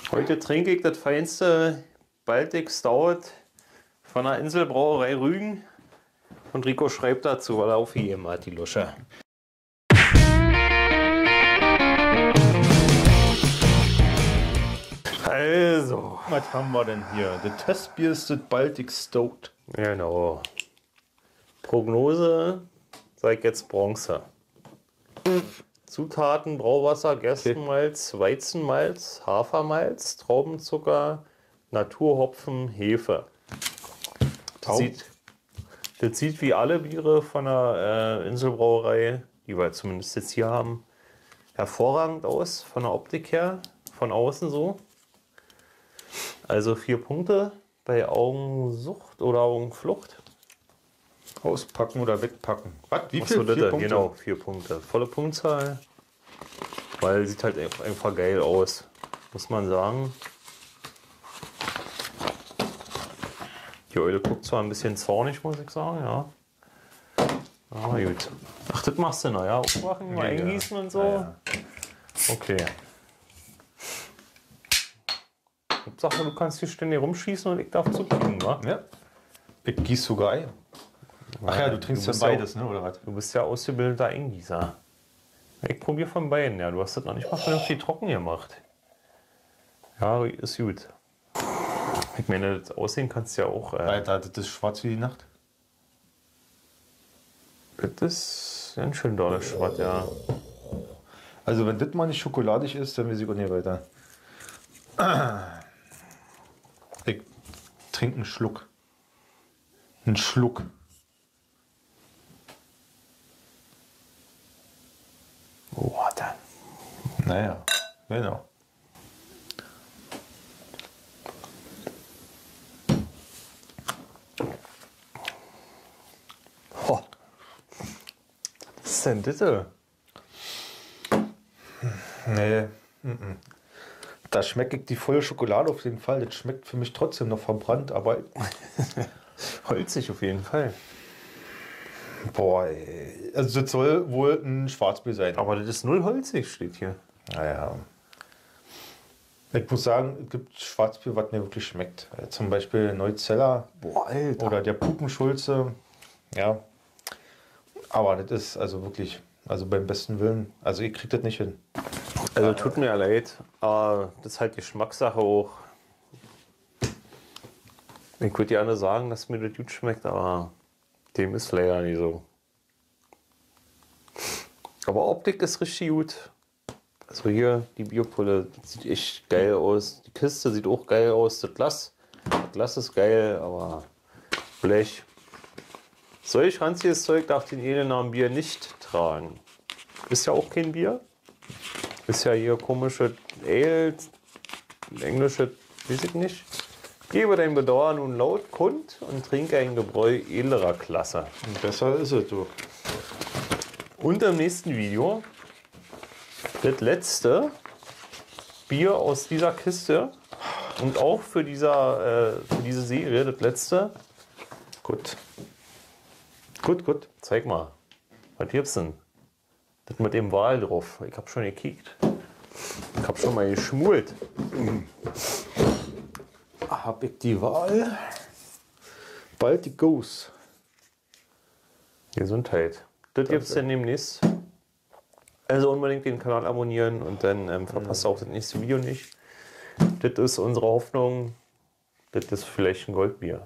Heute trinke ich das feinste Baltic Stout von der Inselbrauerei Rügen. Und Rico schreibt dazu, weil er aufgegeben hat, die Lusche. Also. Was haben wir denn hier? Das Testbier ist das Baltic Stout. Genau. Prognose, sag ich jetzt Bronze. Zutaten: Brauwasser, Gerstenmalz, Weizenmalz, Hafermalz, Traubenzucker, Naturhopfen, Hefe. Das sieht wie alle Biere von der Inselbrauerei, die wir zumindest jetzt hier haben, hervorragend aus, von der Optik her, von außen so. Also 4 Punkte bei Augensucht oder Augenflucht. Auspacken oder wegpacken. Was? Wie viel? 4 Punkte? Genau, 4 Punkte. Volle Punktzahl. Weil sieht halt einfach geil aus, muss man sagen. Die Eule guckt zwar ein bisschen zornig, muss ich sagen, ja. Aber gut. Ach, das machst du noch, ja? Aufmachen, mal eingießen und so? Ja. Okay. Hauptsache, du kannst hier ständig rumschießen und ich darf zukriegen, wa? Ja. Ich gieße sogar ein. Ach ja, du trinkst ja beides, ne, oder was? Du bist ja ausgebildeter Eingießer. Ich probiere von beiden, ja. Du hast das noch nicht mal vernünftig trocken gemacht. Ja, ist gut. Ich meine, das Aussehen kannst du ja auch. Alter, das ist schwarz wie die Nacht. Das ist ganz schön doll schwarz, ja. Also, wenn das mal nicht schokoladig ist, dann weiß ich auch nicht weiter. Ich trinke einen Schluck. Einen Schluck. Oh, warte. Naja, genau. Oh. Was ist denn das? Nee. Da schmecke ich die volle Schokolade auf jeden Fall. Das schmeckt für mich trotzdem noch verbrannt, aber Holzig auf jeden Fall. boah, ey. Also das soll wohl ein Schwarzbier sein. Aber das ist null holzig, steht hier. Naja. Ich muss sagen, es gibt Schwarzbier, was mir wirklich schmeckt. Zum Beispiel Neuzeller. Boah, Alter. Oder der Pupenschulze. Ja. Aber das ist also wirklich, also beim besten Willen, also ihr kriegt das nicht hin. Also tut mir ja leid, aber das ist halt Geschmackssache auch. Ich würde gerne sagen, dass mir das gut schmeckt, aber dem ist leider nicht so. Aber Optik ist richtig gut. Also hier die Bierpulle, das sieht echt geil aus. Die Kiste sieht auch geil aus. Das Glas ist geil, aber Blech. Solch ranziges Zeug darf den Edelnamen Bier nicht tragen. Ist ja auch kein Bier. Ist ja hier komische Ale, englische, weiß ich nicht. Gebe dein Bedauern nun laut kund und trinke ein Gebräu edlerer Klasse. Und besser ist es, du. Und im nächsten Video das letzte Bier aus dieser Kiste und auch für diese Serie das letzte. Gut. Gut. Zeig mal, was gibt's denn? Das mit dem Wal drauf. Ich habe schon gekickt. Ich habe schon mal geschmult. Hab ich die Wahl? Baltic Goose. Gesundheit. Das gibt's dann demnächst. Also unbedingt den Kanal abonnieren und dann verpasst ihr auch das nächste Video nicht. Das ist unsere Hoffnung. Das ist vielleicht ein Goldbier.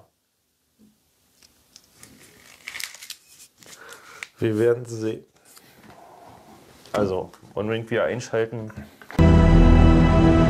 Wir werden sehen. Also unbedingt wieder einschalten.